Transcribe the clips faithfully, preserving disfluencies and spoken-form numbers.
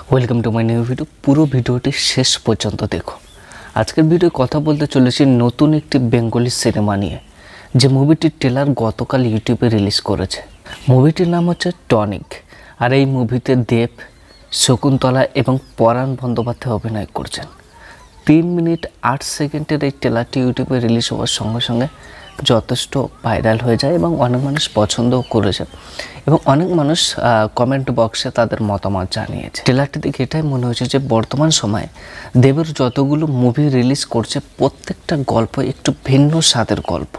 Welcome to my new video. পুরো ভিডিওটি শেষ পর্যন্ত দেখো। আজকের ভিডিও কথা বলতে চলেছি নতুন একটি বেঙ্গলি সিনেমা নিয়ে, যে মুভিটির ট্রেলার গতকাল ইউটিউবে রিলিজ করেছে। মুভিটির নাম হচ্ছে টনিক। আর এই মুভিতে দেব, শকুন্তলা এবং পরাণ বন্দ্যোপাধ্যায় অভিনয় করছেন। তিন মিনিট আট সেকেন্ডের এই ট্রেলারটি ইউটিউবে রিলিজ হওয়ার সঙ্গে সঙ্গে যথেষ্ট ভাইরাল হয়ে যায় এবং অনেক মানুষ পছন্দও করেছে এবং অনেক মানুষ কমেন্ট বক্সে তাদের মতামত জানিয়েছে। ট্রেলারটি দেখে এটাই মনে হয়েছে যে বর্তমান সময়ে দেবের যতগুলো মুভি রিলিজ করছে প্রত্যেকটা গল্প একটু ভিন্ন স্বাদের গল্প।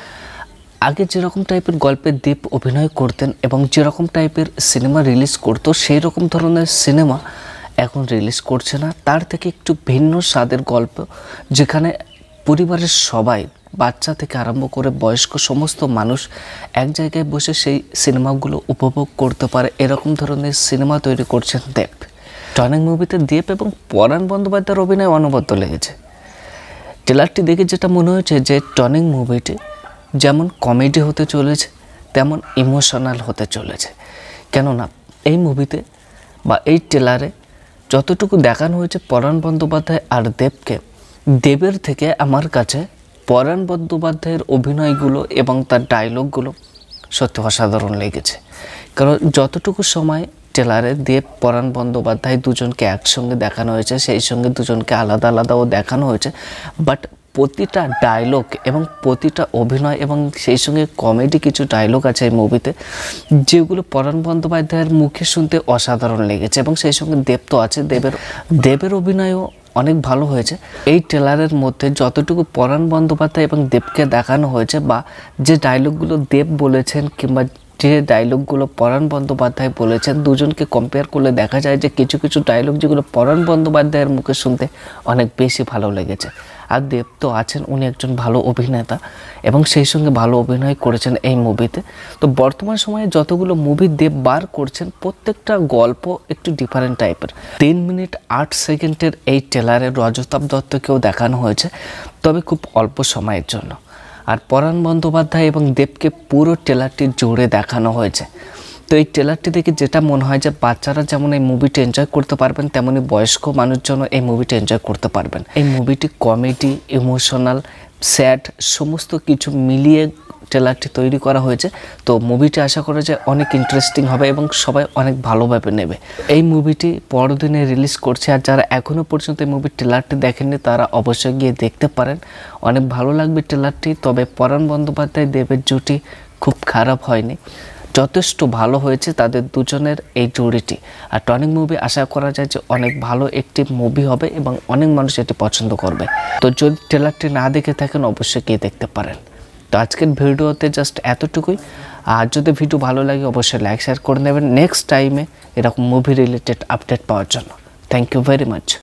আগে যেরকম টাইপের গল্পে দেব অভিনয় করতেন এবং যেরকম টাইপের সিনেমা রিলিজ করতো সেই রকম ধরনের সিনেমা এখন রিলিজ করছে না। তার থেকে একটু ভিন্ন স্বাদের গল্প, যেখানে পরিবারের সবাই, বাচ্চা থেকে আরম্ভ করে বয়স্ক সমস্ত মানুষ এক জায়গায় বসে সেই সিনেমাগুলো উপভোগ করতে পারে, এরকম ধরনের সিনেমা তৈরি করছেন দেব। টনিক মুভিতে দেব এবং পরাণ বন্দ্যোপাধ্যায়ের অভিনয় অনবদ্য লেগেছে। ট্রেলারটি দেখে যেটা মনে হয়েছে যে টনিক মুভিটি যেমন কমেডি হতে চলেছে তেমন ইমোশনাল হতে চলেছে। কেননা এই মুভিতে বা এই ট্রেলারে যতটুকু দেখানো হয়েছে পরাণ বন্দ্যোপাধ্যায় আর দেবকে, দেবের থেকে আমার কাছে পরাণ বন্দ্যোপাধ্যায়ের অভিনয়গুলো এবং তার ডায়লগগুলো সত্যি অসাধারণ লেগেছে। কারণ যতটুকু সময় ট্রেলারে দেব পরাণ বন্দ্যোপাধ্যায় দুজনকে একসঙ্গে দেখানো হয়েছে, সেই সঙ্গে দুজনকে আলাদা আলাদাও দেখানো হয়েছে, বাট প্রতিটা ডায়লগ এবং প্রতিটা অভিনয় এবং সেই সঙ্গে কমেডি কিছু ডায়লগ আছে এই মুভিতে, যেগুলো পরাণ বন্দ্যোপাধ্যায়ের মুখে শুনতে অসাধারণ লেগেছে। এবং সেই সঙ্গে দেব তো আছে, দেবের দেবের অভিনয়ও অনেক ভালো হয়েছে। এই ট্রেলারের মধ্যে যতটুকু পরাণ বন্দ্যোপাধ্যায় এবং দেবকে দেখানো হয়েছে, বা যে ডায়লগগুলো দেব বলেছেন কিংবা যে ডায়লগগুলো পরাণ বন্দ্যোপাধ্যায় বলেছেন, দুজনকে কম্পেয়ার করলে দেখা যায় যে কিছু কিছু ডায়লগ যেগুলো পরাণ বন্দ্যোপাধ্যায়ের মুখে শুনতে অনেক বেশি ভালো লেগেছে। আর দেব তো আছেন, উনি একজন ভালো অভিনেতা এবং সেই সঙ্গে ভালো অভিনয় করেছেন এই মুভিতে। তো বর্তমান সময়ে যতগুলো মুভি দেব বার করছেন প্রত্যেকটা গল্প একটু ডিফারেন্ট টাইপের। তিন মিনিট আট সেকেন্ডের এই ট্রেলারে রজতাভ দত্তকেও দেখানো হয়েছে, তবে খুব অল্প সময়ের জন্য। আর পরাণ বন্দ্যোপাধ্যায় এবং দেবকে পুরো ট্রেলারটি জুড়ে দেখানো হয়েছে। তো এই ট্রেলারটি দেখে যেটা মনে হয় যে বাচ্চারা যেমন এই মুভিটি এনজয় করতে পারবেন, তেমনই বয়স্ক মানুষজনও এই মুভিটি এনজয় করতে পারবেন। এই মুভিটি কমেডি, ইমোশনাল, স্যাড সমস্ত কিছু মিলিয়ে ট্রেলারটি তৈরি করা হয়েছে। তো মুভিটি আশা করা যায় অনেক ইন্টারেস্টিং হবে এবং সবাই অনেক ভালোভাবে নেবে। এই মুভিটি পরদিনে রিলিজ করছে, আর যারা এখনও পর্যন্ত এই মুভির ট্রেলারটি দেখেননি তারা অবশ্যই গিয়ে দেখতে পারেন। অনেক ভালো লাগবে ট্রেলারটি। তবে পরাণ বন্দ্যোপাধ্যায় দেবের জুটি খুব খারাপ হয়নি, যথেষ্ট ভালো হয়েছে তাদের দুজনের এই জুড়িটি। আর টনিক মুভি আশা করা যায় যে অনেক ভালো একটি মুভি হবে এবং অনেক মানুষ এটি পছন্দ করবে। তো যদি ট্রেলারটি না দেখে থাকেন অবশ্যই গিয়ে দেখতে পারেন। তো আজকের ভিডিওতে জাস্ট এতটুকুই। আর যদি ভিডিও ভালো লাগে অবশ্যই লাইক শেয়ার করে নেবেন নেক্সট টাইমে এরকম মুভি রিলেটেড আপডেট পাওয়ার জন্য। Thank you very much.